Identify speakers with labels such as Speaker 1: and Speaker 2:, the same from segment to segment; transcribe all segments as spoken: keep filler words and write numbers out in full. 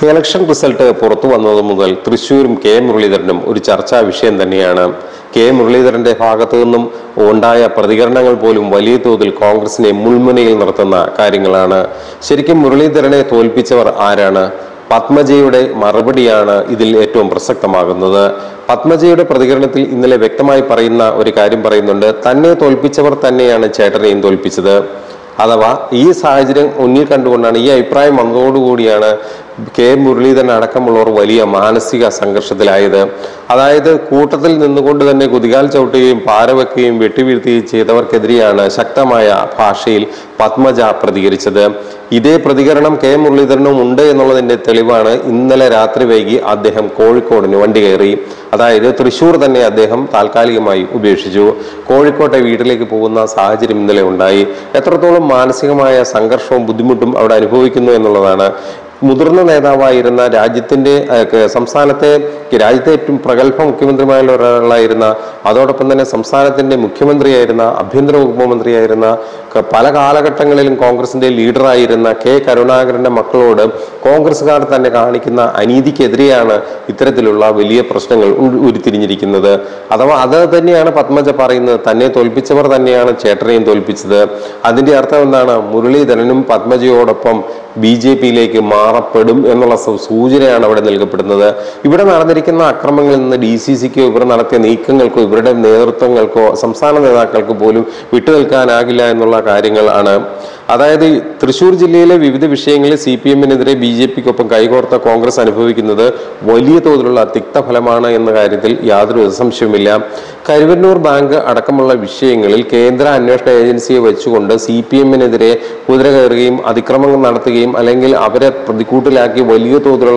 Speaker 1: Election result പുറത്തു വന്നത് മുതൽ തൃശ്ശൂരും കെ മുരളീധരനും ഒരു ചർച്ചാ വിഷയം തന്നെയാണ്. കെ മുരളീധരന്റെ ഭാഗത്തു നിന്നും ഉണ്ടായ പ്രതികരണങ്ങൾ പോലും വലിയ തോതിൽ കോൺഗ്രസിനെ മുൾമുനയിൽ നിർത്തുന്ന കാര്യങ്ങളാണ്. ശരിക്കും മുരളീധരനെ തോൽപ്പിച്ചവർ ആരാണ്? പത്മജയുടെ മറുപടിയാണ് ഇതിൽ ഏറ്റവും പ്രസക്തമാകുന്നത്. പത്മജയുടെ പ്രതികരണത്തിൽ ഇന്നലെ വ്യക്തമായി പറയുന്ന ഒരു കാര്യം പറയുന്നുണ്ട്. തന്നെ തോൽപ്പിച്ചവർ തന്നെയാണ് ചേട്ടനെയും തോൽപ്പിച്ചത്. അഥവാ ഈ സാഹചര്യം മുന്നിൽ കണ്ടുകൊണ്ടാണ്, ഈ അഭിപ്രായം വന്നതോടുകൂടിയാണ് കെ മുരളീധരൻ അടക്കമുള്ളവർ വലിയ മാനസിക സംഘർഷത്തിലായത്. അതായത് കൂട്ടത്തിൽ നിന്നുകൊണ്ട് തന്നെ കുതികാൽ ചവിട്ടുകയും പാരവെക്കുകയും വെട്ടിവീഴ്ത്തുകയും ചെയ്തവർക്കെതിരെയാണ് ശക്തമായ ഭാഷയിൽ പത്മജ പ്രതികരിച്ചത്. ഇതേ പ്രതികരണം കെ മുരളീധരനും ഉണ്ട് എന്നുള്ളതിന്റെ തെളിവാണ് ഇന്നലെ രാത്രി വൈകി അദ്ദേഹം കോഴിക്കോടിന് വണ്ടി കയറി. അതായത് തൃശ്ശൂർ തന്നെ അദ്ദേഹം താൽക്കാലികമായി ഉപേക്ഷിച്ചു. കോഴിക്കോട്ടെ വീട്ടിലേക്ക് പോകുന്ന സാഹചര്യം ഇന്നലെ ഉണ്ടായി. എത്രത്തോളം മാനസികമായ സംഘർഷവും ബുദ്ധിമുട്ടും അവിടെ അനുഭവിക്കുന്നു എന്നുള്ളതാണ്. മുതിർന്ന നേതാവായിരുന്ന രാജ്യത്തിന്റെ സംസ്ഥാനത്തെ രാജ്യത്തെ ഏറ്റവും പ്രഗത്ഭ മുഖ്യമന്ത്രിമാരിൽ ഒരാളായിരുന്ന, അതോടൊപ്പം തന്നെ സംസ്ഥാനത്തിന്റെ മുഖ്യമന്ത്രിയായിരുന്ന, ആഭ്യന്തര വകുപ്പ് മന്ത്രിയായിരുന്ന, പല കാലഘട്ടങ്ങളിലും കോൺഗ്രസിന്റെ ലീഡറായിരുന്ന കെ കരുണാകരന്റെ മക്കളോട് കോൺഗ്രസ്സുകാർ തന്നെ കാണിക്കുന്ന അനീതിക്കെതിരെയാണ് ഇത്തരത്തിലുള്ള വലിയ പ്രശ്നങ്ങൾ ഉരുത്തിരിഞ്ഞിരിക്കുന്നത്. അഥവാ അത് തന്നെയാണ് പത്മജ പറയുന്നത്, തന്നെ തോൽപ്പിച്ചവർ തന്നെയാണ് ചേട്ടനെയും തോൽപ്പിച്ചത്. അതിന്റെ അർത്ഥം എന്താണ്? മുരളീധരനും പത്മജയോടൊപ്പം ബി ജെ പിയിലേക്ക് മാറപ്പെടും എന്നുള്ള സൂചനയാണ് അവിടെ നൽകപ്പെടുന്നത്. ഇവിടെ നടന്നിരിക്കുന്ന അക്രമങ്ങളിൽ നിന്ന് ഡി സി സിക്കോ ഇവർ നടത്തിയ നീക്കങ്ങൾക്കോ ഇവരുടെ നേതൃത്വങ്ങൾക്കോ സംസ്ഥാന നേതാക്കൾക്ക് പോലും വിട്ടുനിൽക്കാനാകില്ല എന്നുള്ള കാര്യങ്ങളാണ്. അതായത് തൃശ്ശൂർ ജില്ലയിലെ വിവിധ വിഷയങ്ങളിൽ സി പി എമ്മിനെതിരെ ബി ജെ പിക്കൊപ്പം കൈകോർത്ത കോൺഗ്രസ് അനുഭവിക്കുന്നത് വലിയ തോതിലുള്ള തിക്തഫലമാണ് എന്ന കാര്യത്തിൽ യാതൊരു സംശയവുമില്ല. കരുവന്നൂർ ബാങ്ക് അടക്കമുള്ള വിഷയങ്ങളിൽ കേന്ദ്ര അന്വേഷണ ഏജൻസിയെ വെച്ചുകൊണ്ട് സി പി എമ്മിനെതിരെ കുതിര കയറുകയും അതിക്രമങ്ങൾ നടത്തുകയും അല്ലെങ്കിൽ അവരെ പ്രതിക്കൂട്ടിലാക്കി വലിയ തോതിലുള്ള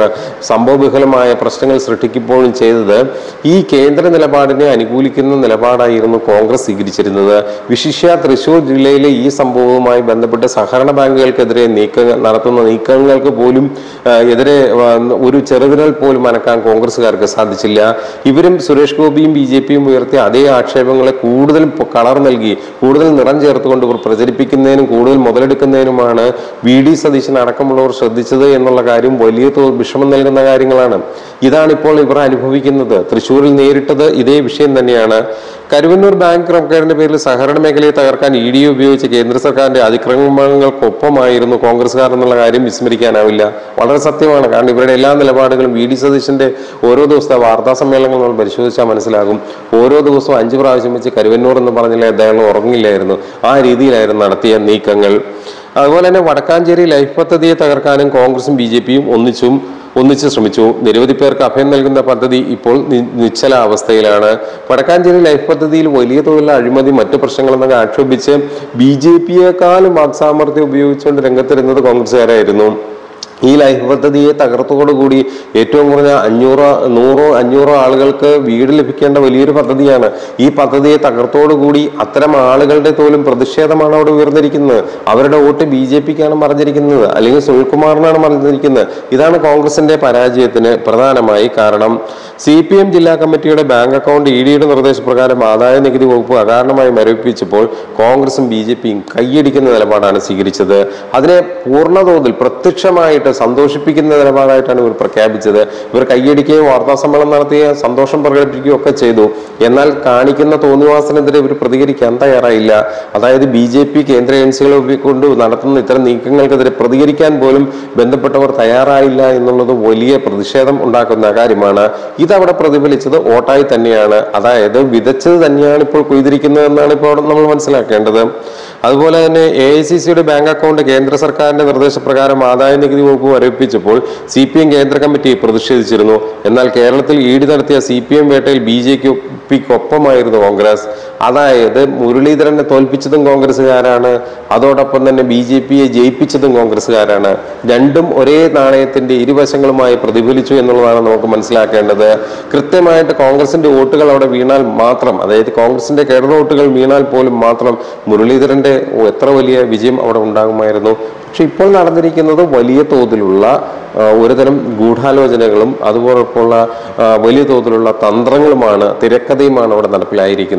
Speaker 1: സംഭവവിഹലമായ പ്രശ്നങ്ങൾ സൃഷ്ടിക്കുമ്പോഴും ചെയ്തത് ഈ കേന്ദ്ര നിലപാടിനെ അനുകൂലിക്കുന്ന നിലപാടായിരുന്നു കോൺഗ്രസ് സ്വീകരിച്ചിരുന്നത്. വിശിഷ്യ തൃശ്ശൂർ ജില്ലയിലെ ഈ സംഭവവുമായി ബന്ധപ്പെട്ട് സഹകരണ ബാങ്കുകൾക്കെതിരെ നീക്കങ്ങൾ നടത്തുന്ന നീക്കങ്ങൾക്ക് പോലും എതിരെ ഒരു ചെറുവിരൽ പോലും അനക്കാൻ കോൺഗ്രസ്സുകാർക്ക് സാധിച്ചില്ല. ഇവരും സുരേഷ് ഗോപിയും ബി ജെ പിയും ഉയർത്തിയ അതേ ആക്ഷേപങ്ങളെ കൂടുതൽ കളർ നൽകി കൂടുതൽ നിറം ചേർത്തുകൊണ്ട് ഇവർ പ്രചരിപ്പിക്കുന്നതിനും കൂടുതൽ മുതലെടുക്കുന്നതിനുമാണ് വി ഡി സതീശൻ അടക്കമുള്ളവർ ശ്രദ്ധിച്ചത് എന്നുള്ള കാര്യം വലിയ വിഷമം നൽകുന്ന കാര്യങ്ങളാണ്. ഇതാണിപ്പോൾ ഇവർ അനുഭവിക്കുന്നത്. തൃശ്ശൂരിൽ നേരിട്ടത് ഇതേ വിഷയം തന്നെയാണ്. കരുവന്നൂർ ബാങ്ക് ക്രമക്കേടിന്റെ പേരിൽ സഹകരണ മേഖലയെ തകർക്കാൻ ഇ ഡി ഉപയോഗിച്ച കേന്ദ്ര സർക്കാരിന്റെ അതിക്രമങ്ങൾക്കൊപ്പമായിരുന്നു കോൺഗ്രസ്സുകാർ എന്നുള്ള കാര്യം വിസ്മരിക്കാനാവില്ല. വളരെ സത്യമാണ്. കാരണം ഇവരുടെ എല്ലാ നിലപാടുകളും വി ഡി സതീശന്റെ ഓരോ ദിവസത്തെ വാർത്താ സമ്മേളനങ്ങൾ നമ്മൾ പരിശോധിച്ചാൽ മനസ്സിലാകും. ഓരോ ദിവസവും അഞ്ചു പ്രാവശ്യം വെച്ച് കരുവന്നൂർ എന്ന് പറഞ്ഞാൽ അദ്ദേഹം ഉറങ്ങില്ലായിരുന്നു. ആ രീതിയിലായിരുന്നു നടത്തിയ നീക്കങ്ങൾ. അതുപോലെ തന്നെ വടക്കാഞ്ചേരി ലൈഫ് പദ്ധതിയെ തകർക്കാനും കോൺഗ്രസും ബി ജെ പിയും ഒന്നിച്ചും ഒന്നിച്ച് ശ്രമിച്ചു. നിരവധി പേർക്ക് അഭയം നൽകുന്ന പദ്ധതി ഇപ്പോൾ നിശ്ചല അവസ്ഥയിലാണ്. വടക്കാഞ്ചേരി ലൈഫ് പദ്ധതിയിൽ വലിയ തോതിലുള്ള അഴിമതി മറ്റു പ്രശ്നങ്ങളെന്നൊക്കെ ആക്ഷേപിച്ച് ബി ജെ പിയെക്കാളും വാക്സാമർത്ഥ്യം ഉപയോഗിച്ചുകൊണ്ട് രംഗത്തിരുന്നത് കോൺഗ്രസ്സുകാരായിരുന്നു. ഈ ലൈഫ് പദ്ധതിയെ തകർത്തോടുകൂടി ഏറ്റവും കുറഞ്ഞ അഞ്ഞൂറോ നൂറോ അഞ്ഞൂറോ ആളുകൾക്ക് വീട് ലഭിക്കേണ്ട വലിയൊരു പദ്ധതിയാണ്. ഈ പദ്ധതിയെ തകർത്തോടുകൂടി അത്തരം ആളുകളുടെ പോലും പ്രതിഷേധമാണ് അവിടെ ഉയർന്നിരിക്കുന്നത്. അവരുടെ വോട്ട് ബി ജെ പിക്കാണ് മറിഞ്ഞിരിക്കുന്നത്, അല്ലെങ്കിൽ സുനിൽകുമാറിനാണ് മറിഞ്ഞിരിക്കുന്നത്. ഇതാണ് കോൺഗ്രസിന്റെ പരാജയത്തിന് പ്രധാനമായി കാരണം. സി പി എം ജില്ലാ കമ്മിറ്റിയുടെ ബാങ്ക് അക്കൗണ്ട് ഇ ഡിയുടെ നിർദ്ദേശപ്രകാരം ആദായ നികുതി വകുപ്പ് അകാരണമായി മരവിപ്പിച്ചപ്പോൾ കോൺഗ്രസും ബി ജെ പിയും കൈയടിക്കുന്ന നിലപാടാണ് സ്വീകരിച്ചത്. അതിനെ പൂർണ്ണതോതിൽ പ്രത്യക്ഷമായിട്ട് സന്തോഷിപ്പിക്കുന്ന നിലപാടായിട്ടാണ് ഇവർ പ്രഖ്യാപിച്ചത്. ഇവർ കൈയടിക്കുകയും വാർത്താ സമ്മേളനം നടത്തുകയും സന്തോഷം പ്രകടിപ്പിക്കുകയും ഒക്കെ ചെയ്തു. എന്നാൽ കാണിക്കുന്ന തോന്നിവാസനെതിരെ ഇവർ പ്രതികരിക്കാൻ തയ്യാറായില്ല. അതായത് ബി ജെ പി കേന്ദ്ര ഏജൻസികളെ കൊണ്ട് നടത്തുന്ന ഇത്തരം നീക്കങ്ങൾക്കെതിരെ പ്രതികരിക്കാൻ പോലും ബന്ധപ്പെട്ടവർ തയ്യാറായില്ല എന്നുള്ളത് വലിയ പ്രതിഷേധം ഉണ്ടാക്കുന്ന കാര്യമാണ്. ഇതവിടെ പ്രതിഫലിച്ചത് വോട്ടായി തന്നെയാണ്. അതായത് വിതച്ചത് തന്നെയാണ് ഇപ്പോൾ കൊയ്തിരിക്കുന്നത് എന്നാണ് ഇപ്പോൾ നമ്മൾ മനസ്സിലാക്കേണ്ടത്. അതുപോലെ തന്നെ എ ഐ സി സിയുടെ ബാങ്ക് അക്കൗണ്ട് കേന്ദ്ര സർക്കാരിന്റെ നിർദ്ദേശപ്രകാരം ആദായ നികുതി വകുപ്പ് മരവിപ്പിച്ചപ്പോൾ സി പി എം കേന്ദ്ര കമ്മിറ്റി പ്രതിഷേധിച്ചിരുന്നു. എന്നാൽ കേരളത്തിൽ ഇ ഡി നടത്തിയ സി പി എം വേട്ടയിൽ ബി ജെ പിക്കൊപ്പമായിരുന്നു കോൺഗ്രസ്. അതായത് മുരളീധരനെ തോൽപ്പിച്ചതും കോൺഗ്രസ്സുകാരാണ്, അതോടൊപ്പം തന്നെ ബി ജെ പിയെ ജയിപ്പിച്ചതും കോൺഗ്രസ്സുകാരാണ്. രണ്ടും ഒരേ നാണയത്തിന്റെ ഇരുവശങ്ങളുമായി പ്രതിഫലിച്ചു എന്നുള്ളതാണ് നമുക്ക് മനസ്സിലാക്കേണ്ടത്. കൃത്യമായിട്ട് കോൺഗ്രസിന്റെ വോട്ടുകൾ അവിടെ വീണാൽ മാത്രം, അതായത് കോൺഗ്രസിന്റെ കേഡർ വോട്ടുകൾ വീണാൽ പോലും മാത്രം മുരളീധരന്റെ എത്ര വലിയ വിജയം അവിടെ ഉണ്ടാകുമായിരുന്നു. പക്ഷെ ഇപ്പോൾ നടന്നിരിക്കുന്നത് വലിയ തോതിലുള്ള ഒരുതരം ഗൂഢാലോചനകളും അതുപോലുള്ള വലിയ തോതിലുള്ള തന്ത്രങ്ങളുമാണ്, തിരക്കഥയുമാണ് അവിടെ നടപ്പിലായിരിക്കുന്നത്.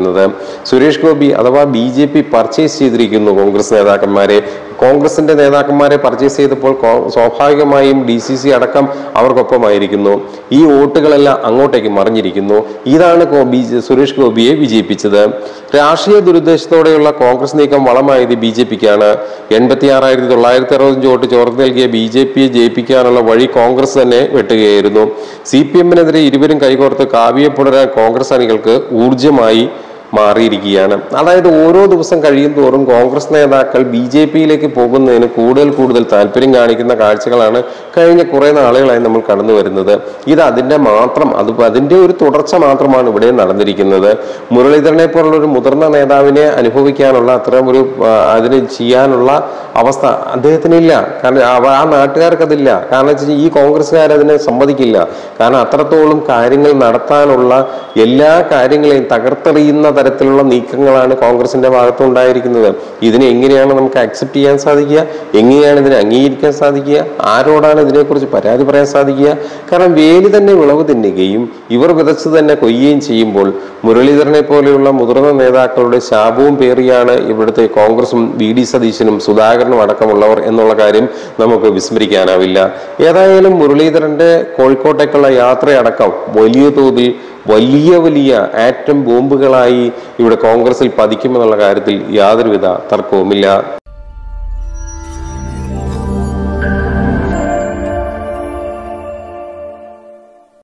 Speaker 1: സുരേഷ് ഗോപി അഥവാ ബി ജെ പി പർച്ചേസ് ചെയ്തിരിക്കുന്നു കോൺഗ്രസ് നേതാക്കന്മാരെ. കോൺഗ്രസിന്റെ നേതാക്കന്മാരെ പർച്ചേസ് ചെയ്തപ്പോൾ സ്വാഭാവികമായും ഡി സി സി അടക്കം അവർക്കൊപ്പമായിരിക്കുന്നു. ഈ വോട്ടുകളെല്ലാം അങ്ങോട്ടേക്ക് മറിഞ്ഞിരിക്കുന്നു. ഇതാണ് സുരേഷ് ഗോപിയെ വിജയിപ്പിച്ചത്. രാഷ്ട്രീയ ദുരുദ്ദേശത്തോടെയുള്ള കോൺഗ്രസ് നീക്കം വളമായത് ബി ജെ പിക്കാണ്. എൺപത്തി ആറായിരത്തി തൊള്ളായിരത്തി അറുപത്തഞ്ച് വോട്ട് ചോർത്ത് നൽകിയ ബി ജെ പിയെ ജയിപ്പിക്കാനുള്ള വഴി കോൺഗ്രസ് തന്നെ വെട്ടുകയായിരുന്നു. സി പി എമ്മിനെതിരെ ഇരുവരും കൈകോർത്ത് കാവ്യെ പുണരാൻ കോൺഗ്രസ് അണികൾക്ക് ഊർജമായി മാറിയിരിക്കുകയാണ്. അതായത് ഓരോ ദിവസം കഴിയും തോറും കോൺഗ്രസ് നേതാക്കൾ ബി ജെ പിയിലേക്ക് പോകുന്നതിന് കൂടുതൽ കൂടുതൽ താല്പര്യം കാണിക്കുന്ന കാഴ്ചകളാണ് കഴിഞ്ഞ കുറെ നാളുകളായി നമ്മൾ കടന്നു വരുന്നത്. ഇത് അതിന്റെ മാത്രം അത് അതിന്റെ ഒരു തുടർച്ച മാത്രമാണ് ഇവിടെ നടന്നിരിക്കുന്നത്. മുരളീധരനെ പോലുള്ള ഒരു മുതിർന്ന നേതാവിനെ അനുഭവിക്കാനുള്ള അത്തരം ഒരു അതിന് ചെയ്യാനുള്ള അവസ്ഥ അദ്ദേഹത്തിനില്ല. കാരണം ആ നാട്ടുകാർക്ക് അതില്ല. കാരണം വെച്ചാൽ ഈ കോൺഗ്രസ്സുകാർ അതിനെ സമ്മതിക്കില്ല. കാരണം അത്രത്തോളം കാര്യങ്ങൾ നടത്താനുള്ള എല്ലാ കാര്യങ്ങളെയും തകർത്തെറിയുന്ന തരത്തിലുള്ള നീക്കങ്ങളാണ് കോൺഗ്രസിന്റെ ഭാഗത്ത് ഉണ്ടായിരിക്കുന്നത്. ഇതിനെ എങ്ങനെയാണ് നമുക്ക് അക്സെപ്റ്റ് ചെയ്യാൻ സാധിക്കുക? എങ്ങനെയാണ് ഇതിനെ അംഗീകരിക്കാൻ സാധിക്കുക? ആരോടാണ് ഇതിനെക്കുറിച്ച് പരാതി പറയാൻ സാധിക്കുക? കാരണം വേലി തന്നെ വിളവ് തിന്നുകയും ഇവർ വിതച്ച് തന്നെ കൊയ്യുകയും ചെയ്യുമ്പോൾ മുരളീധരനെ പോലെയുള്ള മുതിർന്ന നേതാക്കളുടെ ശാപവും പേറിയാണ് ഇവിടുത്തെ കോൺഗ്രസും വി ഡി സതീശനും സുധാകരനും അടക്കമുള്ളവർ എന്നുള്ള കാര്യം നമുക്ക് വിസ്മരിക്കാനാവില്ല. ഏതായാലും മുരളീധരന്റെ കോഴിക്കോട്ടേക്കുള്ള യാത്രയടക്കം വലിയ തോതിൽ വലിയ വലിയ ആറ്റം ബോംബുകളായി ഇവിടെ കോൺഗ്രസിൽ പതിക്കുമെന്നുള്ള കാര്യത്തിൽ യാതൊരുവിധ തർക്കവുമില്ല.